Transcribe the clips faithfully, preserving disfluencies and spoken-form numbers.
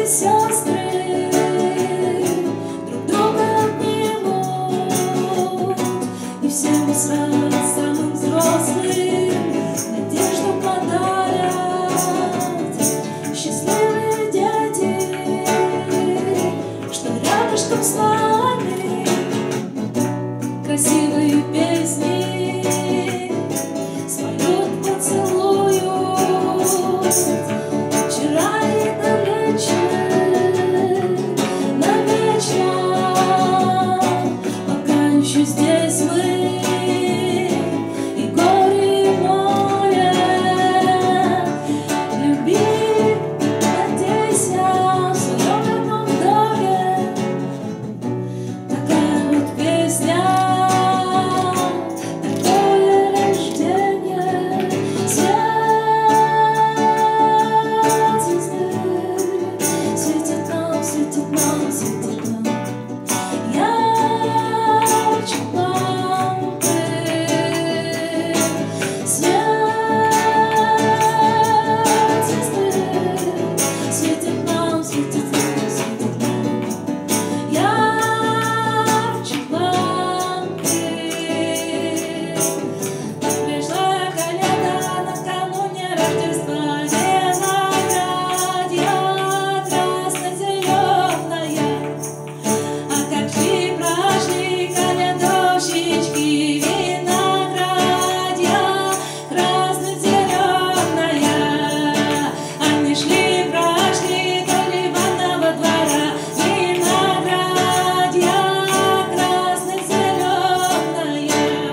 сестры друг друга обнимут, и всем сразу самым взрослым надежду подарят. Счастливые дети, что рядышком с нами, красивые песни споют, поцелуют. Вчера и далече, навечно, пока еще здесь мы, и горе, и море. Люби, надейся в своем родном доме. Такая вот песня, такое рождение. Свет звезды светит нам, светит нам, светит нам. Ярче лампы. Свет звезды светит нам, светит нам, светит нам. Ярче лампы. Так пришла коледа накануне Рождества. Виноградья красно-зеленая. А как шли, прошли колядовщички. Виноградья красно-зеленая. Они шли, прошли до Ливанного двора. Виноградья красно-зеленая.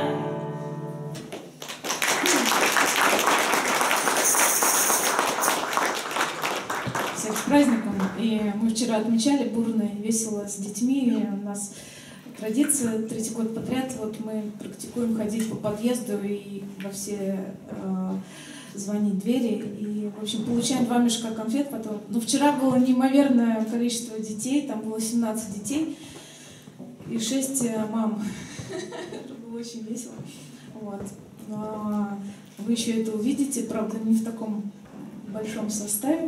Всех с праздником! И мы вчера отмечали бурно и весело с детьми. И у нас традиция третий год подряд. Вот мы практикуем ходить по подъезду и во все э, звонить двери. И, в общем, получаем два мешка конфет потом. Но вчера было неимоверное количество детей. Там было семнадцать детей и шесть э, мам. Это было очень весело. Вот. Но вы еще это увидите, правда, не в таком большом составе.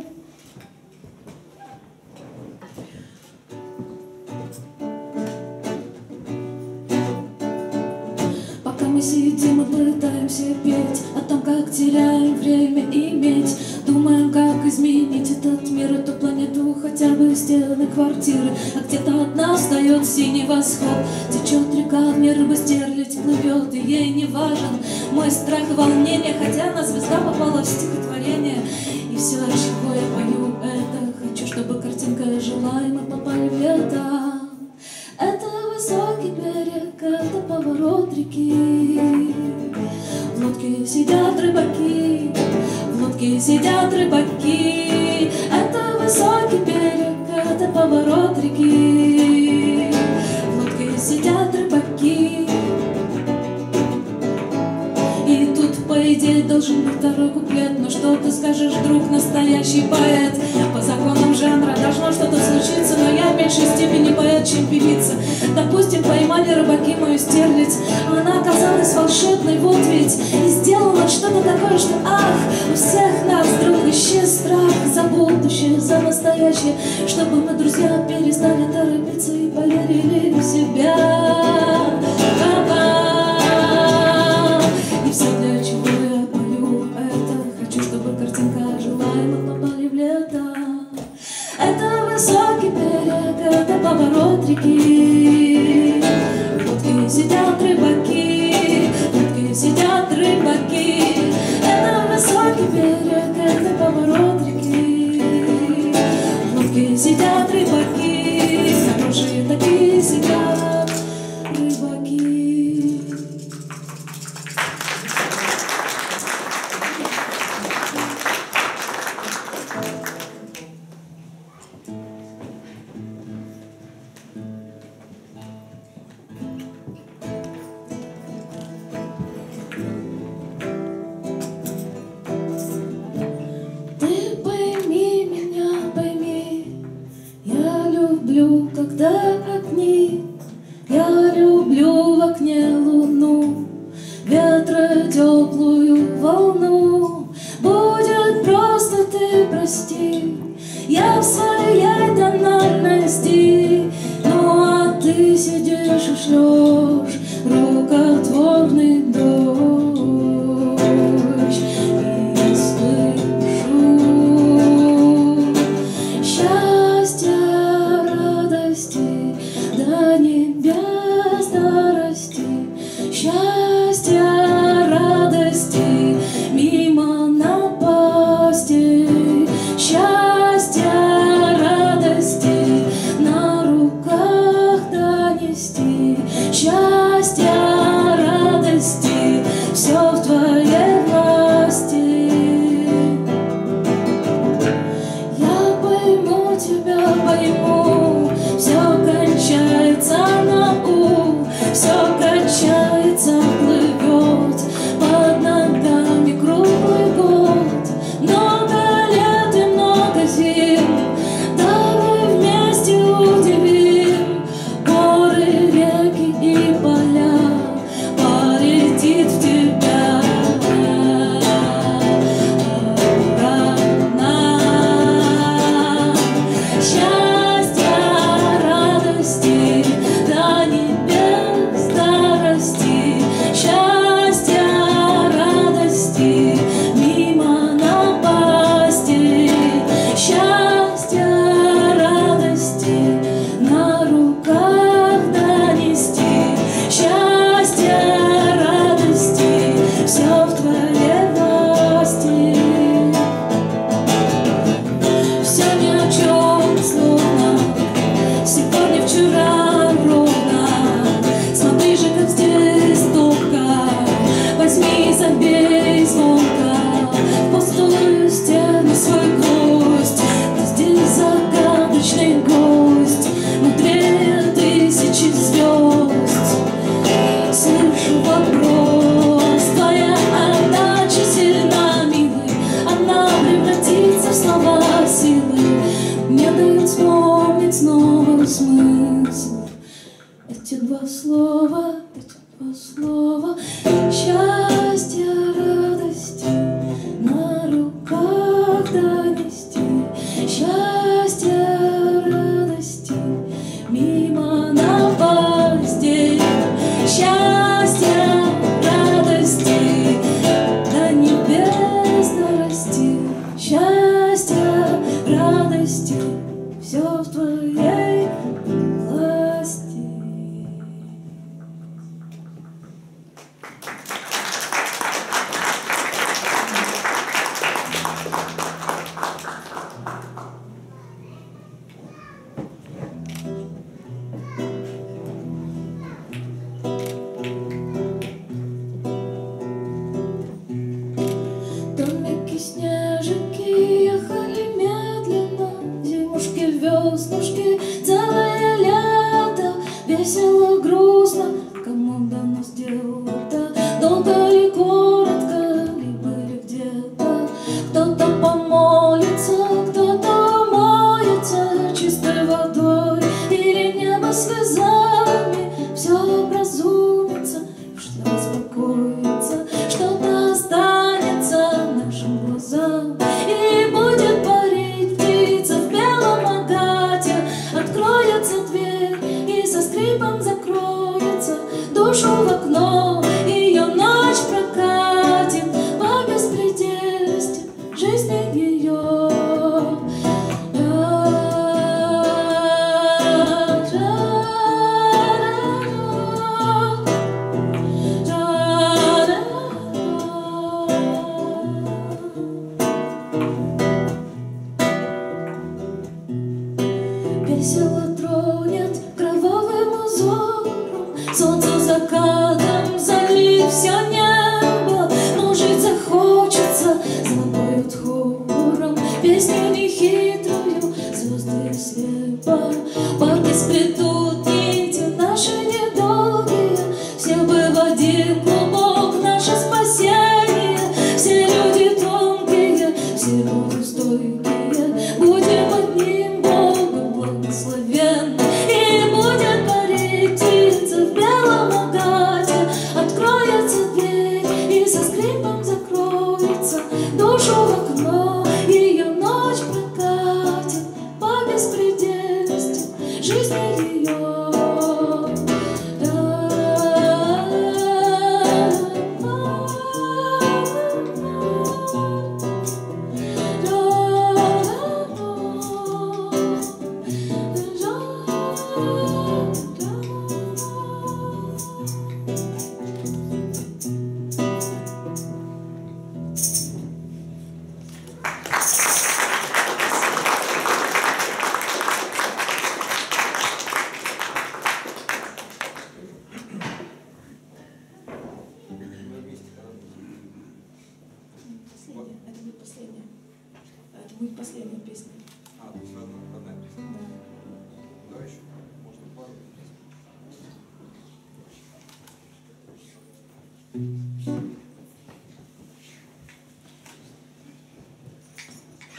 Пока мы сидим и пытаемся петь о том, как теряем время иметь, думаем, как изменить этот мир, эту планету, хотя бы стены квартиры. А где-то одна встает синий восход, течет река, в небо стерлядь плывет, и ей не важен мой страх и волнение, хотя на звезда попала в стихотворение. И все, чего я пою, это хочу, чтобы картинка жила, и мы попали в лето. Это высокий берег, это поворот реки. В лодке сидят рыбаки, в лодке сидят рыбаки. Это высокий берег, это поворот реки. В лодке сидят рыбаки. И тут, по идее, должен быть второй куплет. Но что ты скажешь, друг, настоящий поэт? По законам жанра должно что-то случиться, но я в меньшей степени поэт, чем певица. Допустим, поймали рыбаки мою стерлядь, а она оказалась волшебной, вот ведь. И сделала что-то такое, что ах, у всех нас вдруг исчез страх за будущее, за настоящее, чтобы мы, друзья, перестали торопиться и поверили в себя. Па-па. И все, для чего я пою это, хочу, чтобы картинка жила, и мы попали в лето. Это высокий берег, это поворот реки. В лодке сидят рыбаки, в лодке сидят рыбаки. Это высокий берег, это поворот реки. В лодке сидят рыбаки, хорошие такие сидят рыбаки. Когда огни, я люблю в окне луну, ветра теплую волну. Будет просто, ты прости, я в своей ты сидишь и шлешь рукотворный дождь, и я слышу счастья, радости, до небес дорасти, счастья, радости, мимо напастей, счастья, радости, на руках донести, счастья, радости, все в твоей власти. Я пойму тебя, пойму, все кончается на у, все качается, плывет под ногами круглый год. Много лет и много зим, давай вместе удивим горы, реки и поля, полетит в тебя рана. Счастья, радости, до небес дорасти, счастья, радости, мимо напасти, счастья, радости, на руках донести, счастья, радости, все в твоей власти. Все ни о чем словно сегодня, вчера ровно. Смотри же, как здесь топка, возьми и забей звонко в пустую стену свой гвоздь. Ты здесь загадочный гость, мудрее тысячи звезд. Слышу вопрос, твоя отдача сильна, милый, она превратится в слова силы, мне дают вспомнить снова смысл. Эти два слова, эти два слова, счастья, радости, на руках донести, счастья, радости, мимо напасти, счастья, радости, до небес дорасти, счастья, радости, все в твоей власти. Домики, снежики ехали медленно, зимушки, веснушки, целое лето. Весело, грустно, кому дано сделать-то, долго ли, коротко, либо ли где-то. Кто-то помолится, кто-то умоется чистой водой или небо слезами. Все образумится, что успокоится, что-то останется нашим глазам. И будет парить птица в белом агате, откроется дверь и со скрипом закроется, душу в окно ее ночь прокатит по беспредельности жизни ее. Весело тронет кровавым узором солнце закатом, залив все небо. Но жить захочется, запоют хором песню нехитрую, звезды слепо. Парки сплетут нити наши недолгие, все бы в один клубок наше спасение. Все люди тонкие, все люди стойкие, будем одним Богом благословенны. И будет парить птица в белом агате, откроется дверь и со скрипом закроется, душу в окно ее ночь прокатит по беспредельности жизни ее.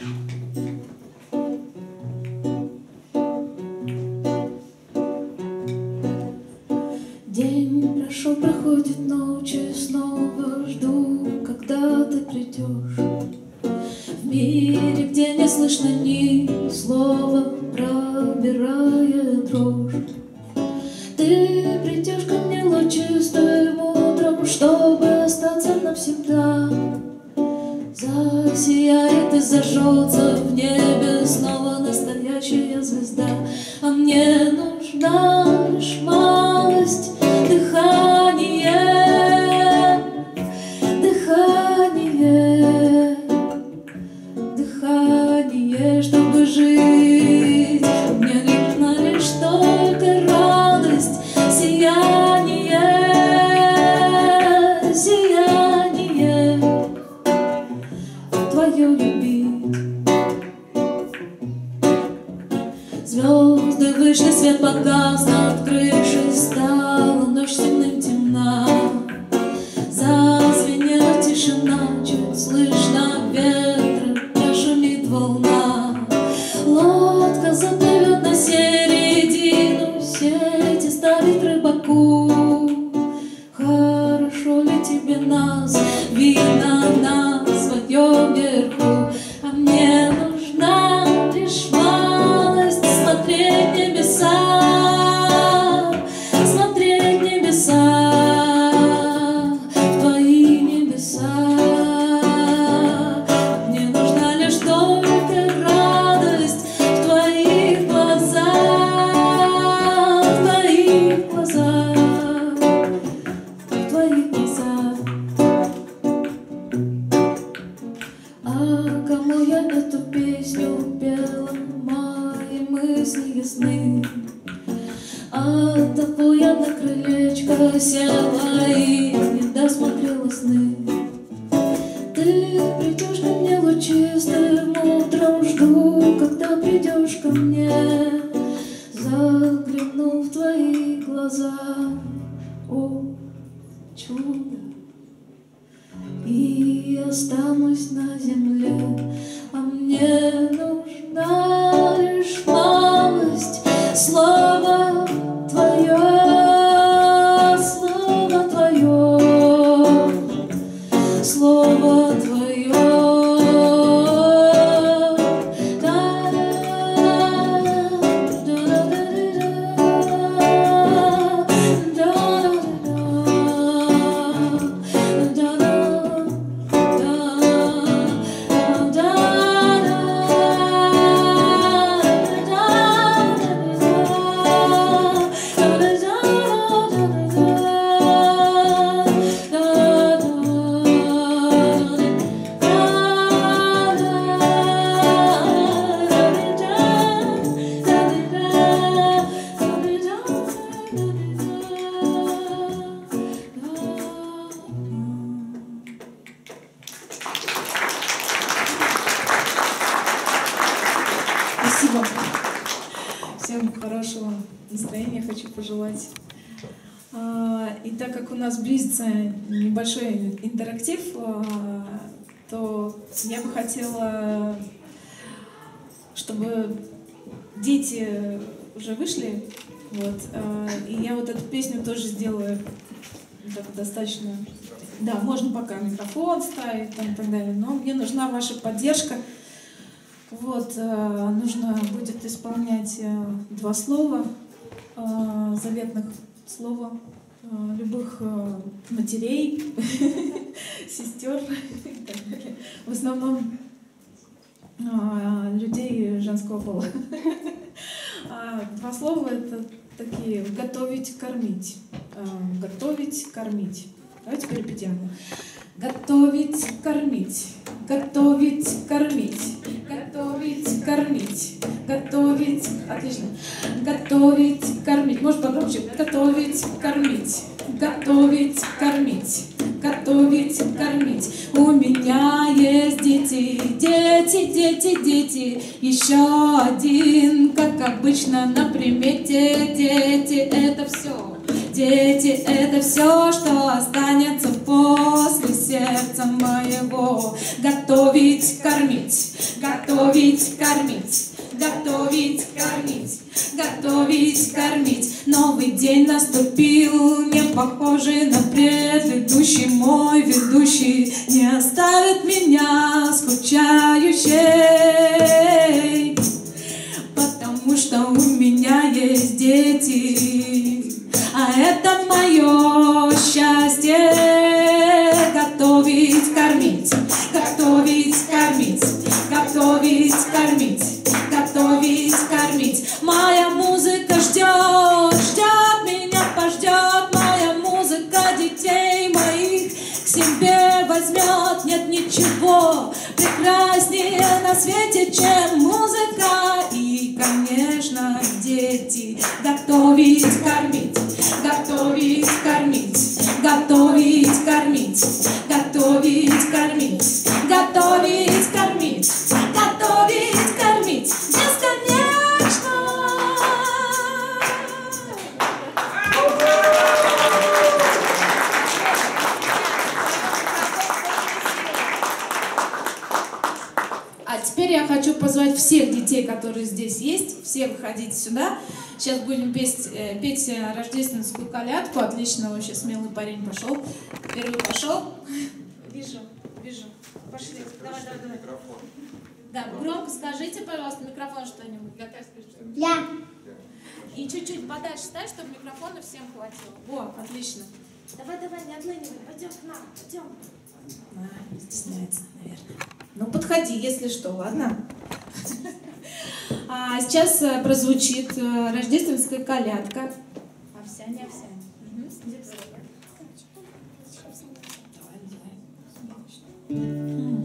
День прошел, проходит ночь, и снова жду, когда ты придешь. В мире, где не слышно ни слова, пробирая дрожь. Ты придешь ко мне лучистым утром, чтобы остаться навсегда. Засияет и зажжется в небе снова настоящая звезда. А мне нужна лишь малость дыхания, дыхание, дыхание, чтобы жить. Мне нужна лишь только радость, сияние, сияние твое любить. Звезды вышли, свет погас над крышей, стала ночь темным темна. Зазвенела тишина, чуть слышно ветра, прошумит волна. Лодка заплывет на середину, сети ставит рыбаку. Хорошо ли тебе нас видно на своем верху? А мне нужна лишь малость смотреть небеса, смотреть небеса, в твои небеса. Мне нужна лишь только радость в твоих глазах, в твоих глазах, в твоих глазах. А кому я эту песню пела, мои мысли ясны. Оттого я на крылечко села и не досмотрела сны. Ты придешь ко мне лучистым утром, жду, когда придешь ко мне. Загляну в твои глаза, о, чудо, и останусь на земле. А мне нужна лишь малость, слово твое, слово твое, слово твое. Спасибо. Всем хорошего настроения хочу пожелать. И так как у нас близится небольшой интерактив, то я бы хотела, чтобы дети уже вышли, вот, и я вот эту песню тоже сделаю так, достаточно. Да, можно пока микрофон ставить там, и так далее, но мне нужна ваша поддержка. Вот, э, нужно будет исполнять э, два слова, э, заветных слова, э, любых э, матерей, сестер, в основном э, людей женского пола. Два слова — это такие: готовить, кормить, э, готовить, кормить. Давайте перепетируем. Готовить, кормить, готовить, кормить, готовить, кормить, готовить, отлично, готовить, кормить, может погромче, готовить, кормить, готовить, кормить, готовить, кормить. У меня есть дети, дети, дети, дети, еще один, как обычно на примете. Дети — это все. Дети — это все, что останется после сердца моего. Готовить, кормить, готовить, кормить, готовить, кормить, готовить, кормить. Новый день наступил, не похожий на предыдущий. Мой ведущий не оставит меня скучающей, потому что у меня есть дети, а это мое счастье. Готовить, кормить, готовить, кормить, готовить, кормить, готовить, кормить. Моя музыка ждет, ждет меня, пождет. Моя музыка детей моих к себе возьмет. Нет ничего прекраснее на свете, чем музыка. И, конечно, дети. Готовить, кормить, готовить, кормить, готовить, кормить, готовить, кормить, готовить, кормить, готовить, кормить бесконечно. А теперь я хочу позвать всех детей, которые здесь есть, все выходите сюда. Сейчас будем петь, э, петь рождественскую колядку. Отлично, вообще смелый парень пошел. Первый пошел. Вижу, вижу. Пошли. Давай, давай, давай. Микрофон. Да, громко скажите, пожалуйста, микрофон что-нибудь. Готовь, скажи что-нибудь. Я. И чуть-чуть подальше ставь, чтобы микрофона всем хватило. Во, отлично. Давай, давай, не отлынивай. Пойдем к нам, пойдем. А, не стесняется, наверное. Ну, подходи, если что, ладно? А сейчас прозвучит рождественская колядка. Овсяне, овсяне. Угу. Давай, давай.